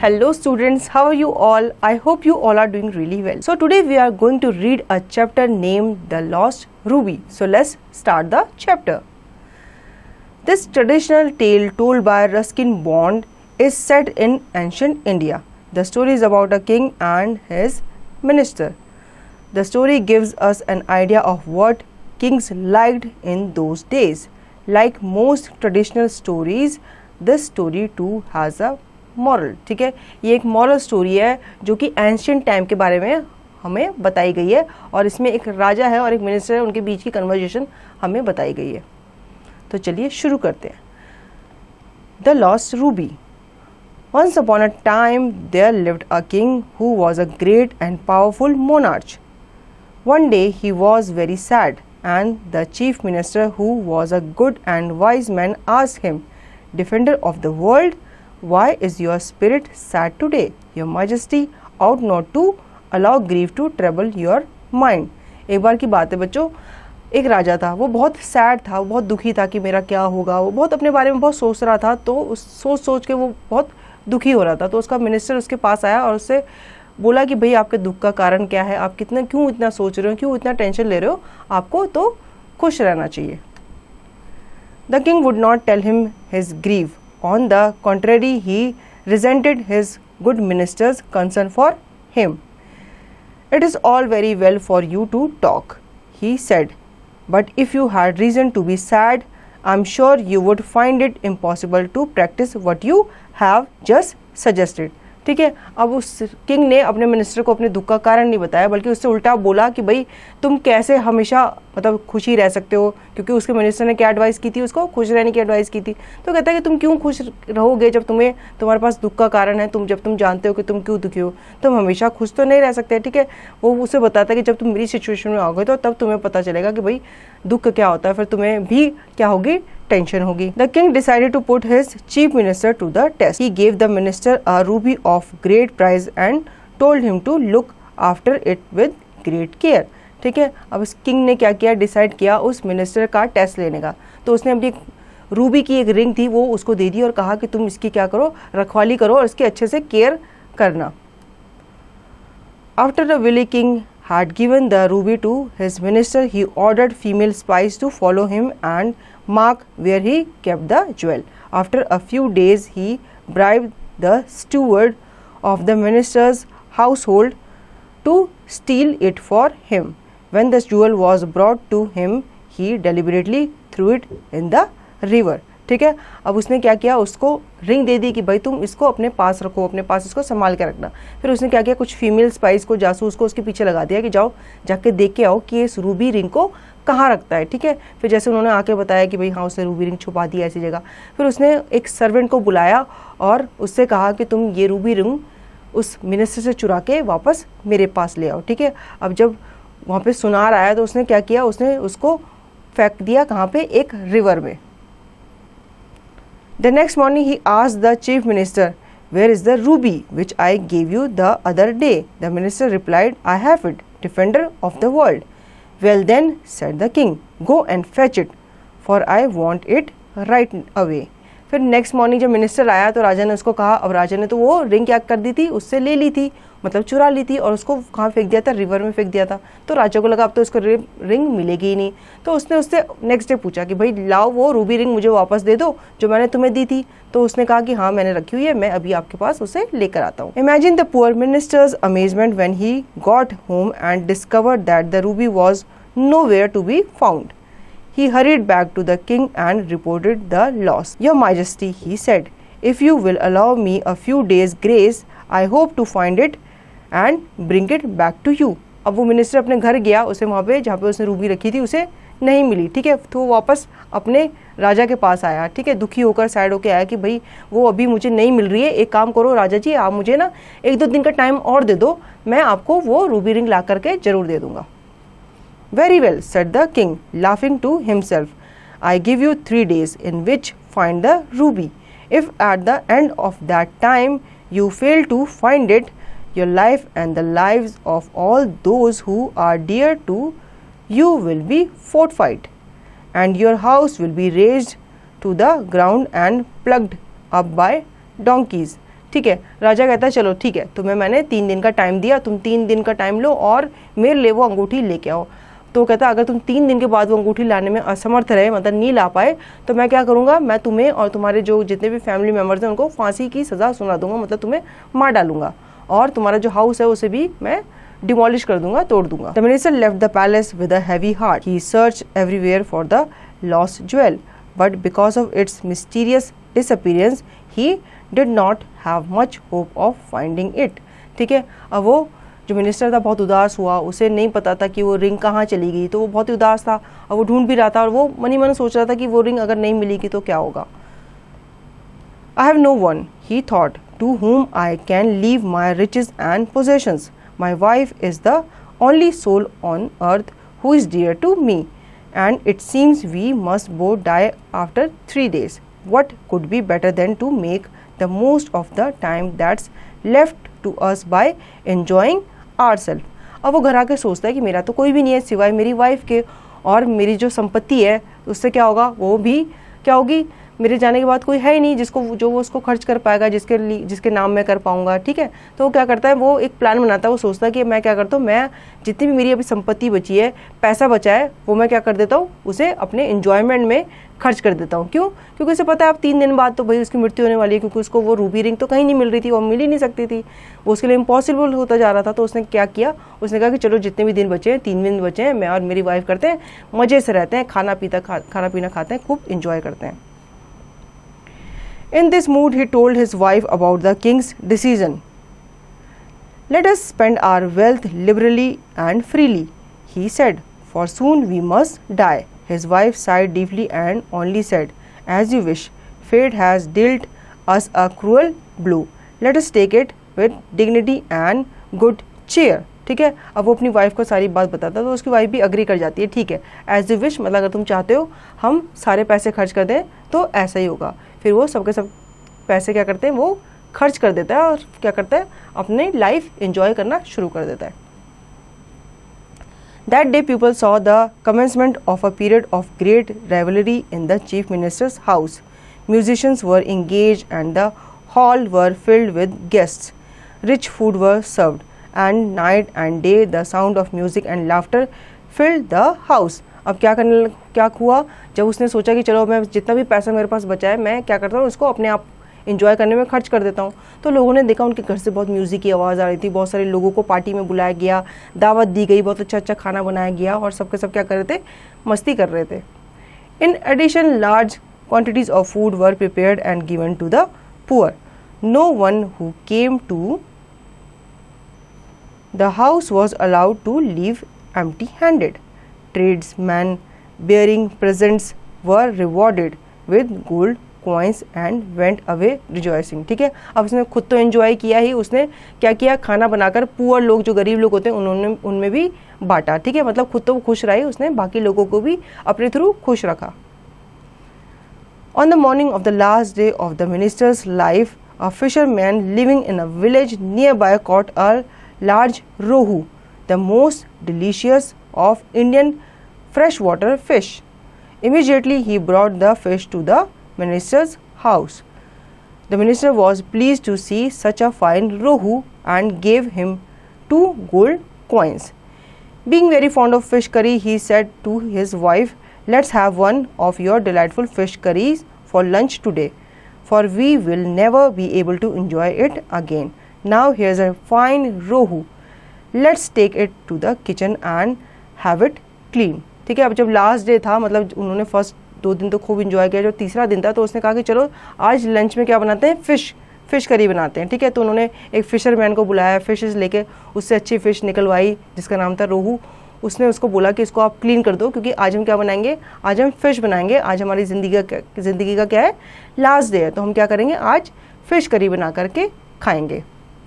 Hello students, how are you all? I hope you all are doing really well. So today we are going to read a chapter named The Lost Ruby. So let's start the chapter. This traditional tale told by Ruskin Bond is set in ancient India. The story is about a king and his minister. The story gives us an idea of what kings liked in those days. Like most traditional stories, this story too has a moral. ठीक है, ये एक moral story है जो कि ancient time के बारे में हमें बताई गई है और इसमें एक राजा है और एक मिनिस्टर है, उनके बीच की कन्वर्जेशन हमें बताई गई है. तो चलिए शुरू करते हैं. The lost ruby. Once upon a time there lived a king who was a great and powerful monarch. One day he was very sad and the chief minister, who was a good and wise man, asked him, "Defender of the world, why is your spirit sad today? Your majesty ought not to allow grief to trouble your mind." एक बार की बात है बच्चों, एक राजा था, वो बहुत sad था, वो बहुत दुखी था कि मेरा क्या होगा. वो बहुत अपने बारे में बहुत सोच रहा था, तो उस सोच के वो बहुत दुखी हो रहा था. तो उसका मिनिस्टर उसके पास आया और उससे बोला कि भाई आपके दुख का कारण क्या है, आप क्यों इतना सोच रहे हो, क्यों इतना टेंशन ले रहे हो, आपको तो खुश रहना चाहिए. The king would not tell him his grief. On the contrary, he resented his good minister's concern for him. "It is all very well for you to talk," he said, "but if you had reason to be sad, I'm sure you would find it impossible to practice what you have just suggested." ठीक है, अब उस king ने अपने minister को अपने दुख का कारण नहीं बताया, बल्कि उससे उल्टा बोला कि भाई तुम कैसे हमेशा मतलब खुशी रह सकते हो, क्योंकि उसके मिनिस्टर ने क्या एडवाइस की थी, उसको खुश रहने की एडवाइस की थी. तो कहता है कि तुम क्यों खुश रहोगे जब तुम्हारे पास दुख का कारण है, जब तुम जानते हो कि तुम क्यों दुखी हो, तुम हमेशा खुश तो नहीं रह सकते. ठीक है, वो उसे बताता है कि जब तुम मेरी सिचुएशन में आओगे तो तब तुम्हें पता चलेगा कि भाई दुख क्या होता है, फिर तुम्हें भी क्या होगी, टेंशन होगी. The king decided to put his chief minister to the test. He gave the minister a ruby of great price and told him to look after it with great care. ठीक है, अब इस king ने क्या किया, decide किया उस minister का टेस्ट लेने का. तो उसने अपनी रूबी की एक रिंग थी वो उसको दे दी और कहा कि तुम इसकी क्या करो, रखवाली करो और इसकी अच्छे से केयर करना. After the wily king had given the ruby to his minister, he ordered female spies to follow him and mark where he kept the jewel. After a few days, he bribed the steward of the minister's household to steal it for him. When the jewel was brought to him, he deliberately threw it in the river. ठीक है, अब उसने क्या किया, उसको ring दे दी कि भाई तुम इसको अपने पास रखो, अपने पास इसको संभाल के रखना. फिर उसने क्या किया, कुछ फीमेल स्पाइस को, जासूस को उसके पीछे लगा दिया कि जाओ जाके देख के आओ कि इस रूबी रिंग को कहाँ रखता है. ठीक है, फिर जैसे उन्होंने आके बताया कि भाई हाँ उसने रूबी रिंग छुपा दी ऐसी जगह. फिर उसने एक सर्वेंट को बुलाया और उससे कहा कि तुम ये रूबी रिंग उस मिनिस्टर से चुरा के वापस मेरे पास ले आओ. ठीक है, अब जब वहाँ पे सुनार आया तो उसने क्या किया, उसने उसको फेंक दिया कहाँ पे, एक रिवर में. The next morning he asked the chief minister, "Where is the ruby which I gave you the other day?" The minister replied, "I have it, defender of the world." "Well then," said the king, "go and fetch it, for I want it right away." फिर next morning जब मिनिस्टर आया तो राजा ने उसको कहा, अब राजा ने तो वो रिंग क्या कर दी थी, उससे ले ली थी, मतलब चुरा ली थी और उसको कहाँ फेंक दिया था, रिवर में फेंक दिया था. तो राजा को लगा अब तो इसको रिंग मिलेगी ही नहीं. तो उसने उससे नेक्स्ट डे पूछा कि भाई लाओ वो रूबी रिंग मुझे वापस दे दो जो मैंने तुम्हें दी थी. तो उसने कहा कि हाँ मैंने रखी हुई है, मैं अभी आपके पास उसे लेकर आता हूँ. Imagine the poor minister's amazement when he got home and discovered that the ruby was nowhere to be found. He hurried back to the king and reported the loss. "Your Majesty," he said, "if you will allow me a few days' grace, I hope to find it and bring it back to you." अब वो minister अपने घर गया, उसे वहाँ पे जहाँ पे उसने रूबी रखी थी उसे नहीं मिली. ठीक है, तो वो वापस अपने राजा के पास आया. ठीक है, दुखी होकर सैड होकर आया कि भाई वो अभी मुझे नहीं मिल रही है, एक काम करो राजा जी, आप मुझे ना 1-2 दिन का टाइम और दे दो, मैं आपको वो रूबी रिंग ला करके जरूर दे दूंगा. "Very well," said the king, laughing to himself. "I give you 3 days in which find the ruby. If at the end of that time you fail to find it, your life and the lives of all those who are dear to you will be forfeit, and your house will be razed to the ground and plucked up by donkeys." ठीक है। राजा कहता है चलो ठीक है, तुम्हें मैंने 3 दिन का टाइम दिया, तुम 3 दिन का टाइम लो और मेरे लिए वो अंगूठी लेके आओ। तो कहता अगर तुम 3 दिन के बाद वो अंगूठी लाने में असमर्थ रहे, मतलब नहीं ला पाए, तो मैं क्या करूँगा, मैं तुम्हें और तुम्हारे जो जितने भी फैमिली मेम्बर्स हैं उनको फांसी की सज़ा सुना दूंगा, मतलब तुम्हें मार डालूंगा, और तुम्हारा जो हाउस है उसे भी मैं डिमोलिश कर दूंगा, तोड़ दूंगा। The minister left the palace with a heavy heart. He search everywhere for the lost jewel, but because of its mysterious disappearance he did not have much hope of finding it. ठीक है, अब वो जो minister था बहुत उदास हुआ, उसे नहीं पता था कि वो रिंग कहाँ चली गई, तो वो बहुत ही उदास था और वो ढूंढ भी रहा था, और वो मनी मन सोच रहा था कि वो रिंग अगर नहीं मिलेगी तो क्या होगा। I have no one, he thought, to whom I can leave my riches and possessions. My wife is the only soul on earth who is dear to me, and it seems we must both die after 3 days. What could be better than to make the most of the time that's left to us by enjoying ourselves. अब वो घर आके सोचता है कि मेरा तो कोई भी नहीं है सिवाय मेरी वाइफ के, और मेरी जो संपत्ति है उससे क्या होगा, वो भी क्या होगी, मेरे जाने के बाद कोई है ही नहीं जिसको जो वो उसको खर्च कर पाएगा, जिसके नाम मैं कर पाऊंगा। ठीक है, तो वो क्या करता है, वो एक प्लान बनाता है, वो सोचता है कि मैं क्या करता हूँ, मैं जितनी भी मेरी अभी संपत्ति बची है, पैसा बचा है, वो मैं क्या कर देता हूँ, उसे अपने एंजॉयमेंट में खर्च कर देता हूँ। क्यों? क्योंकि उसे पता है अब 3 दिन बाद तो भाई उसकी मृत्यु होने वाली है, क्योंकि उसको वो रूबी रिंग तो कहीं नहीं मिल रही थी, वो मिल ही नहीं सकती थी, वो उसके लिए इम्पॉसिबल होता जा रहा था। तो उसने क्या किया, उसने कहा कि चलो जितने भी दिन बचे हैं, 3 दिन बचे हैं, मैं और मेरी वाइफ करते हैं, मज़े से रहते हैं, खाना पीना खाते हैं, खूब इंजॉय करते हैं। In this mood, he told his wife about the king's decision. Let us spend our wealth liberally and freely, he said, for soon we must die. His wife sighed deeply and only said, as you wish. Fate has dealt us a cruel blow. Let us take it with dignity and good cheer. ठीक है, अब वो अपनी wife को सारी बात बताता है, तो उसकी वाइफ भी अग्री कर जाती है। ठीक है, एज यू विश, मतलब अगर तुम चाहते हो हम सारे पैसे खर्च कर दें तो ऐसा ही होगा। फिर वो सबके सब पैसे क्या करते हैं, वो खर्च कर देता है और क्या करता है, अपनी लाइफ एंजॉय करना शुरू कर देता है। That day people saw the commencement of a period of great rivalry in the chief minister's house. Musicians were engage and the hall were filled with guests. Rich food were served and night and day the sound of music and laughter filled the house. अब क्या हुआ, जब उसने सोचा कि चलो मैं जितना भी पैसा मेरे पास बचा है, मैं क्या करता हूँ, उसको अपने आप इंजॉय करने में खर्च कर देता हूँ। तो लोगों ने देखा उनके घर से बहुत म्यूज़िक की आवाज़ आ रही थी, बहुत सारे लोगों को पार्टी में बुलाया गया, दावत दी गई, बहुत अच्छा खाना बनाया गया, और सबके सब क्या कर रहे थे, मस्ती कर रहे थे। In addition large quantities of food were prepared and given to the poor. No one who came to the house was allowed to leave empty-handed. Tradesmen bearing presents were rewarded with gold coins and went away rejoicing. ठीक है, अब उसने खुद तो enjoy किया ही, उसने क्या किया, खाना बनाकर पुअर लोग, जो गरीब लोग होते हैं, उन्होंने उनमें भी बांटा। ठीक है, मतलब खुद तो खुश रही, उसने बाकी लोगों को भी अपने थ्रू खुश रखा। On the morning of the last day of the minister's life, a fisherman living in a village nearby caught a large rohu, the most delicious of Indian freshwater fish. Immediately he brought the fish to the minister's house. The minister was pleased to see such a fine rohu and gave him 2 gold coins. Being very fond of fish curry, he said to his wife, let's have one of your delightful fish curries for lunch today, for we will never be able to enjoy it again. Now here's a fine rohu. Let's take it to the kitchen and have it clean. ठीक है, अब जब last day था, मतलब उन्होंने first 2 दिन तो खूब इंजॉय किया, जो तीसरा दिन था तो उसने कहा कि चलो आज लंच में क्या बनाते हैं, फिश करी बनाते हैं। ठीक है, तो उन्होंने एक फिशरमैन को बुलाया, फिशेस लेके उससे अच्छी फ़िश निकलवाई जिसका नाम था रोहू। उसने उसको बोला कि इसको आप क्लीन कर दो, क्योंकि आज हम क्या बनाएंगे, आज हम फ़िश बनाएंगे, आज हमारी ज़िंदगी का क्या है, लास्ट डे है, तो हम क्या करेंगे, आज फ़िश करी बना करके खाएंगे।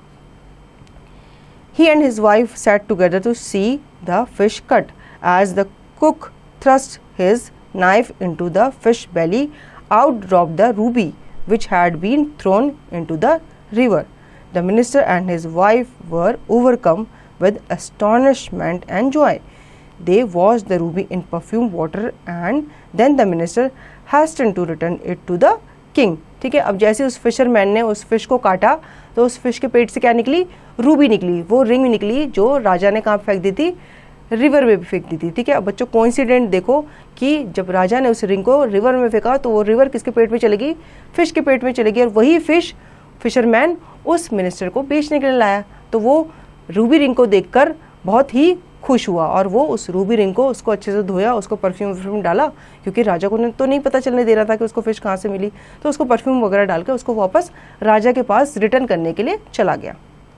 He and his wife sat together to see the fish cut. As the cook thrust his knife into the fish belly, out dropped the ruby, which had been thrown into the river. The minister and his wife were overcome with astonishment and joy. They washed the ruby in perfumed water, and then the minister hastened to return it to the king. ठीक है, अब जैसे उस fisherman ने उस fish को काटा तो उस फिश के पेट से क्या निकली, रूबी निकली, वो रिंग निकली जो राजा ने कहाँ फेंक दी थी, रिवर में भी फेंक दी थी। ठीक है, अब बच्चों कोइंसिडेंट देखो कि जब राजा ने उस रिंग को रिवर में फेंका तो वो रिवर किसके पेट में चलेगी, फिश के पेट में चलेगी, और वही फिश फिशरमैन उस मिनिस्टर को बेचने के लिए लाया। तो वो रूबी रिंग को देखकर बहुत ही खुश हुआ और वो उस रूबी रिंग को उसको अच्छे से धोया, उसको परफ्यूम डाला, क्योंकि राजा को तो नहीं पता चलने दे रहा था कि उसको फिश कहाँ से मिली, तो उसको परफ्यूम वगैरह डालकर उसको वापस राजा के पास रिटर्न करने के लिए चला गया।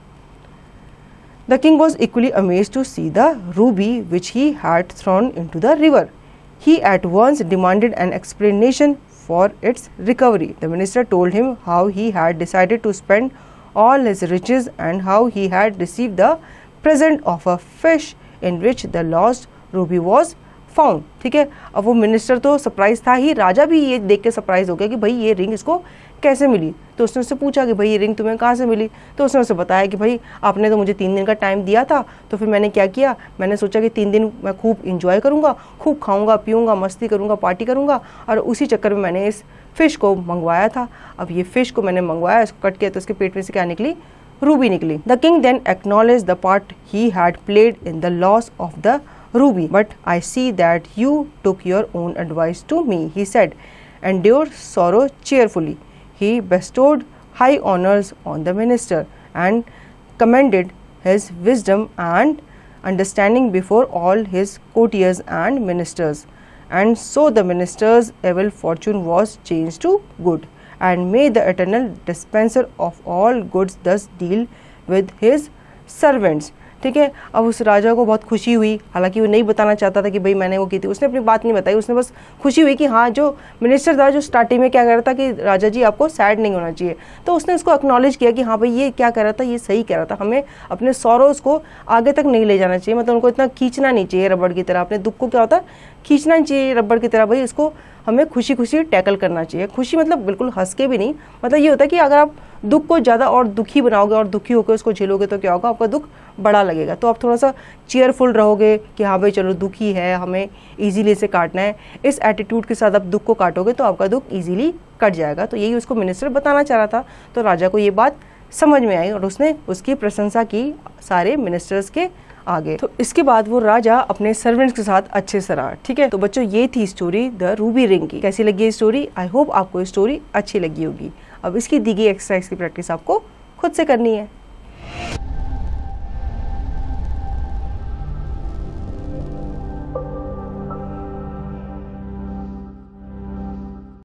The king was equally amazed to see the ruby which he had thrown into the river. He at once demanded an explanation for its recovery. The minister told him how he had decided to spend all his riches and how he had received the present of a fish in which the lost ruby was found. ठीक है, अब वो minister तो surprise था ही, राजा भी ये देख के सरप्राइज हो गया कि भाई ये रिंग इसको कैसे मिली। तो उसने उससे पूछा कि भाई ये रिंग तुम्हें कहाँ से मिली, तो उसने उसे बताया कि भाई आपने तो मुझे 3 दिन का टाइम दिया था, तो फिर मैंने क्या किया, मैंने सोचा कि 3 दिन मैं खूब इंजॉय करूँगा, खूब खाऊंगा पीऊँगा, मस्ती करूँगा, पार्टी करूँगा, और उसी चक्कर में मैंने इस फिश को मंगवाया था। अब ये फिश को मैंने मंगवाया, इसको कट किया तो उसके पेट में से क्या निकली, रूबी निकली। The king then acknowledge the part he had played in the loss of the ruby, but I see that you took your own advice to me, he said. Endure sorrow cheerfully. He bestowed high honors on the minister and commended his wisdom and understanding before all his courtiers and ministers. And so the minister's evil fortune was changed to good, and may the eternal dispenser of all goods thus deal with his servants. ठीक है, अब उस राजा को बहुत खुशी हुई, हालांकि वो नहीं बताना चाहता था कि भाई मैंने वो की थी, उसने अपनी बात नहीं बताई, उसने बस खुशी हुई कि हाँ जो मिनिस्टर था जो स्टार्टिंग में क्या कह रहा था कि राजा जी आपको सैड नहीं होना चाहिए, तो उसने उसको एक्नॉलेज किया कि हाँ भाई ये क्या कह रहा था, ये सही कह रहा था, हमें अपने सॉरोज को आगे तक नहीं ले जाना चाहिए, मतलब उनको इतना खींचना नहीं चाहिए रबड़ की तरह, अपने दुख को क्या होता है खींचना नहीं चाहिए रबड़ की तरह, भाई इसको हमें खुशी खुशी टैकल करना चाहिए। खुशी मतलब बिल्कुल हंस के भी नहीं, मतलब ये होता है कि अगर आप दुख को ज़्यादा और दुखी बनाओगे और दुखी होकर उसको झेलोगे तो क्या होगा, आपका दुख बड़ा लगेगा। तो आप थोड़ा सा चीयरफुल रहोगे कि हाँ भाई चलो दुखी है, हमें इजीली इसे काटना है, इस एटीट्यूड के साथ आप दुख को काटोगे तो आपका दुख इजीली कट जाएगा। तो यही उसको मिनिस्टर बताना चाह रहा था। तो राजा को ये बात समझ में आई और उसने उसकी प्रशंसा की सारे मिनिस्टर्स के आगे। तो इसके बाद वो राजा अपने सर्वेंट्स के साथ अच्छे से रहा। ठीक है, तो बच्चों ये थी स्टोरी द रूबी रिंग की। कैसी लगी ये स्टोरी? आई होप आपको ये स्टोरी अच्छी लगी होगी। अब इसकी दी गई एक्सरसाइज की प्रैक्टिस आपको खुद से करनी है।